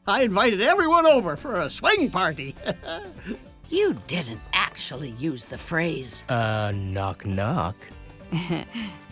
I invited everyone over for a swing party. You didn't actually use the phrase. Knock knock.